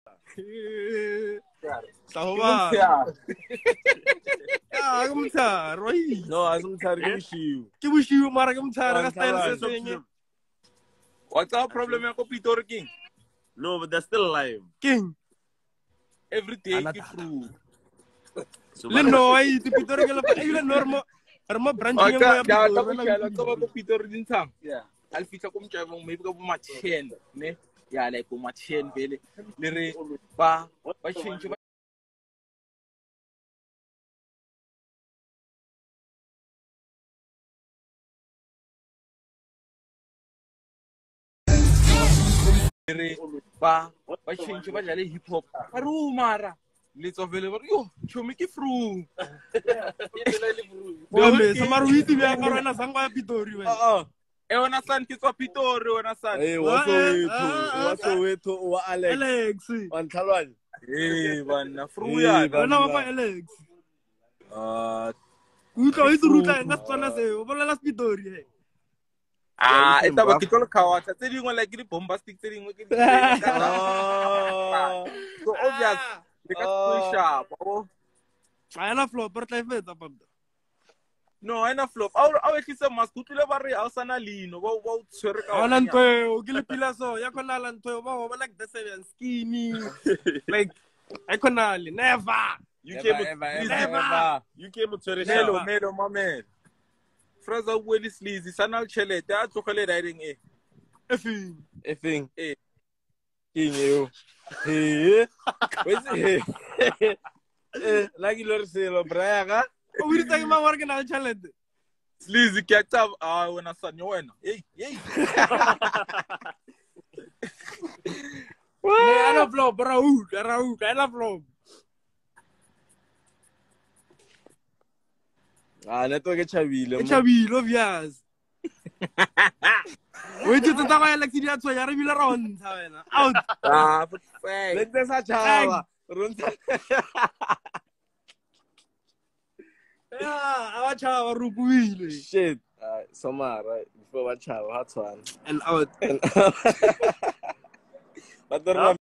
Sahoba. Ah, ke motshare, wa itse. No, a se motshare ke boshiu. Ke boshiu mara ke motshare ka style se seng. What's our problem ya ko Pitori King? No, but they're still alive. King. Every day ke through. Le no wa itse Pitori ke la fa ile normal. Arma branching mo ya Pitori. Ka ba ko Pitori dintshang. Yeah. Al fitla ko mtjaba mo ibuka bo ma 10, ne? Ya like bo ma 10 vele. Le re ba change ba change ba jale hip hop. Aru mara. Let's vele ba yo, chomi ke fru. Dome, samaru itse bya ka rena sangwa ya Pitori we. Wena san ke tswa Pitori wena san. Hey, wa Soweto wa Alex. Wa Ntlhalwane. Hey bana fru ya. Wena wa pa Alex. Utlo itse rutla nga tsona se, o bolela Pitori. Eta ba ke tlo khawatsha tse dingwe like di bombastic tse dingwe ke di. So obvious. Ke ka tswisha bo. Ayana flop per tla fetsa papa. No, ayana flop. Aw ehlisa mask utlile ba re a sana lino ba tshwere ka. Ona ntwe ke le pila so ya khona la ntwe ba ho like the seven skinny. Like I khona le never. You came with Mellow my man. Fraza Willie sleazy sana chelete a tlogele riding e. Effing. King you. What's like lor selo braga. O wi tsa ma work na challenge. Sleazy catch up wena san yo wena. Hey. Ne ana flop Raul, ana flop. Network e chabile. E chabile obvious. Wait to tsa ya like dia tswa ya re bile ra ontsha wena. Out. For fact. Let us chava. Ronta. Awa chava rukuile. Shit. Somar right before wa chava ha tshwana. And out. But